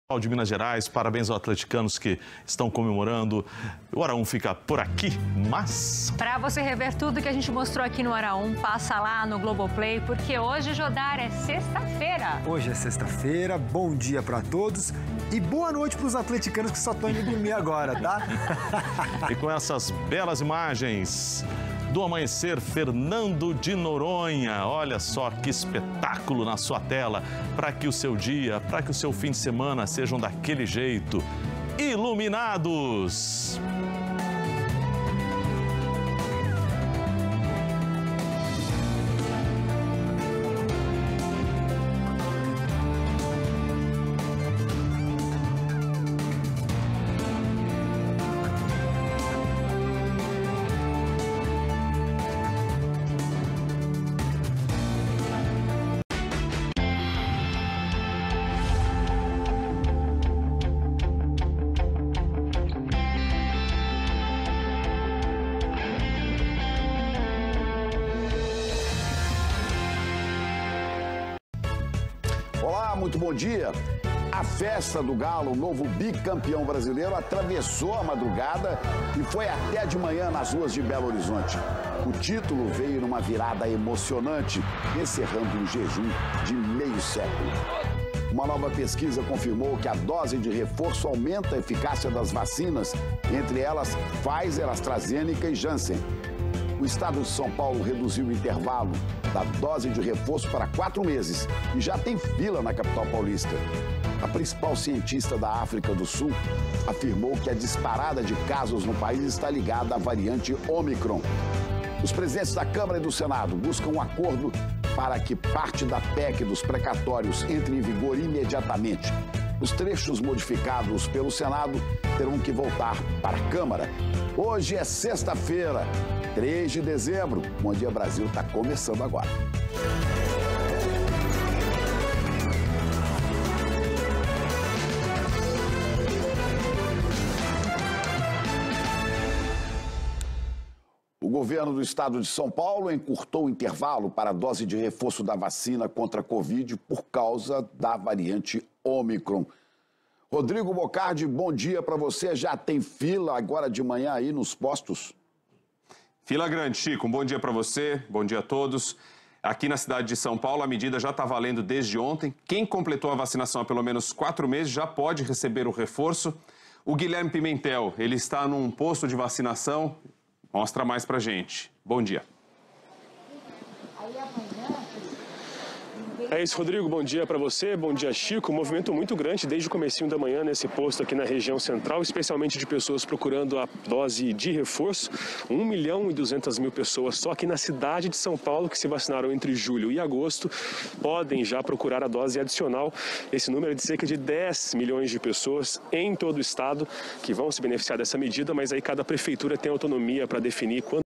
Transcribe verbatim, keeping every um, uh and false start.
de Minas Gerais, parabéns aos atleticanos que estão comemorando. O Hora um fica por aqui, mas... Para você rever tudo que a gente mostrou aqui no Hora um, passa lá no Globoplay, porque hoje, Jodar, é sexta-feira. Hoje é sexta-feira, bom dia para todos e boa noite para os atleticanos que só estão indo dormir agora, tá? E com essas belas imagens do amanhecer, Fernando de Noronha. Olha só que espetáculo na sua tela, para que o seu dia, para que o seu fim de semana sejam daquele jeito, iluminados. Olá, muito bom dia. A festa do Galo, o novo bicampeão brasileiro, atravessou a madrugada e foi até de manhã nas ruas de Belo Horizonte. O título veio numa virada emocionante, encerrando um jejum de meio século. Uma nova pesquisa confirmou que a dose de reforço aumenta a eficácia das vacinas, entre elas Pfizer, AstraZeneca e Janssen. O estado de São Paulo reduziu o intervalo da dose de reforço para quatro meses e já tem fila na capital paulista. A principal cientista da África do Sul afirmou que a disparada de casos no país está ligada à variante Ômicron. Os presidentes da Câmara e do Senado buscam um acordo para que parte da P E C dos precatórios entre em vigor imediatamente. Os trechos modificados pelo Senado terão que voltar para a Câmara. Hoje é sexta-feira, três de dezembro. Bom Dia Brasil está começando agora. O governo do estado de São Paulo encurtou o intervalo para a dose de reforço da vacina contra a Covid por causa da variante Ômicron. Rodrigo Bocardi, bom dia para você. Já tem fila agora de manhã aí nos postos? Fila grande, Chico. Um bom dia para você, bom dia a todos. Aqui na cidade de São Paulo, a medida já está valendo desde ontem. Quem completou a vacinação há pelo menos quatro meses já pode receber o reforço. O Guilherme Pimentel, ele está num posto de vacinação. Mostra mais pra gente. Bom dia. É isso, Rodrigo. Bom dia para você, bom dia, Chico. Um movimento muito grande desde o comecinho da manhã nesse posto aqui na região central, especialmente de pessoas procurando a dose de reforço. um milhão e duzentas mil pessoas só aqui na cidade de São Paulo que se vacinaram entre julho e agosto podem já procurar a dose adicional. Esse número é de cerca de dez milhões de pessoas em todo o estado que vão se beneficiar dessa medida, mas aí cada prefeitura tem autonomia para definir quando